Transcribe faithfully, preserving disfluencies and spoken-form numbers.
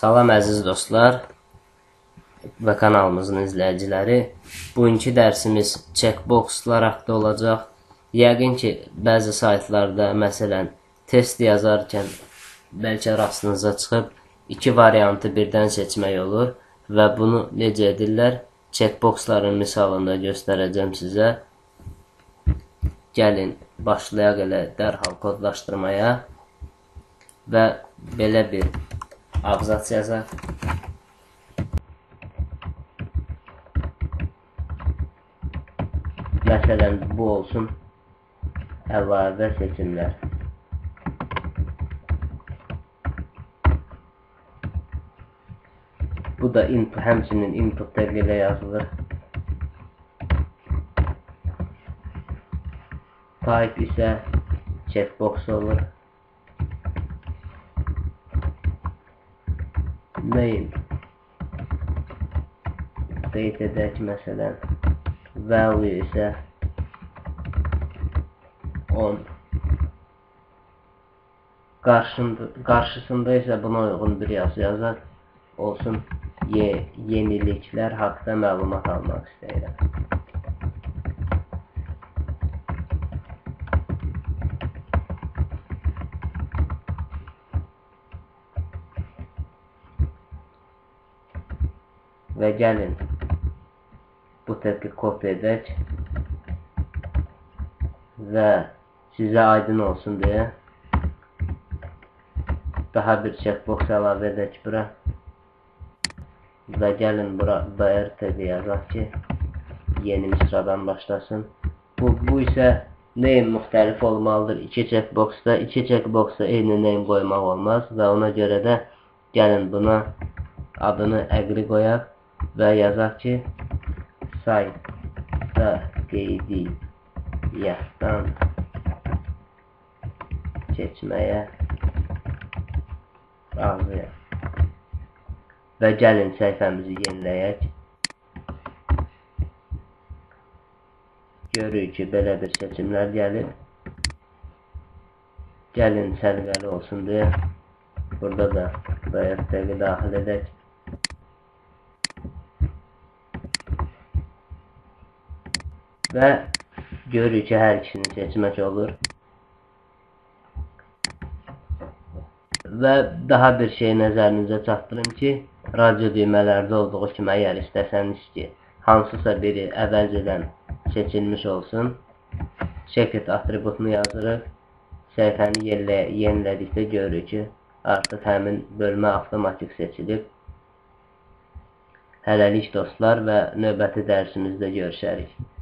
Salam əziz dostlar və kanalımızın izləyiciləri. Bugünkü dərsimiz checkboxlar haqqında olacaq. Yəqin ki, bəzi saytlarda, məsələn, test yazarkən bəlkə rastınıza çıxıb iki variantı birdən seçmək olur və bunu necə edirlər? Checkboxların misalında göstərəcəm sizə. Gəlin, başlayaq elə dərhal kodlaşdırmaya və belə bir abzas yazaq. Məsələn, bu olsun əlavə seçimlər. Bu da input, həmçinin input tag ilə yazılır. Type isə checkbox olur. Name qeyd edək məsələn. Value isə on. Qarşında, qarşısında isə buna uyğun bir yazı yazaq. Olsun ye, yeniliklər haqqında məlumat almaq istəyirəm. Və gəlin bu tagi kopya edək və sizə aydın olsun deyə daha bir checkbox əlavə edək bura və gəlin bura br tagi yazaq ki yeni misradan başlasın. Bu, bu isə name müxtəlif olmalıdır. İki checkboxda, iki checkboxda eyni name qoymaq olmaz və ona görə də gəlin buna adını əqri qoyaq və yazaq ki saytda qeydiyyatdan keçməyə razıyam. Və gəlin səhifəmizi yeniləyək. Görürük ki, belə bir seçimlər gəlir. Gəlin səliqəli olsun deyə burada da br tagi daxil edək. Və görürük ki, hər ikisini seçmək olur. Və daha bir şey nəzərinizə çatdırım ki, radio düymələrdə olduğu kimi əgər istəsəniz ki, hansısa biri əvvəlcədən seçilmiş olsun, checked atributunu yazırıq. Səhifəni yenilədikdə görürük ki, artıq həmin bölmə avtomatik seçilib. Hələlik dostlar və növbəti dərsimizdə görüşərik.